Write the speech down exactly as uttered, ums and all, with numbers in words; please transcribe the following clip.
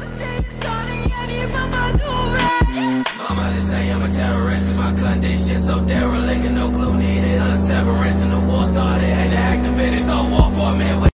Mama, they say I'm a terrorist, and my condition so derelict, and no glue needed on a severance, and the war started, and the activists, so war for me.